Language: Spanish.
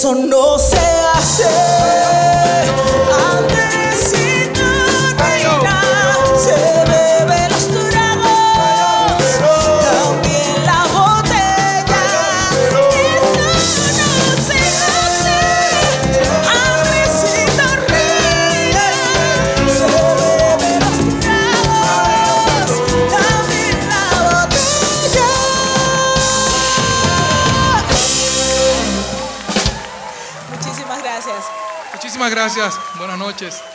eso no se hace. Andresito reina, se bebe los tragos, también la botella. Eso no se hace. Andresito reina, se bebe los tragos, también la botella. Muchísimas gracias. Muchísimas gracias. Buenas noches.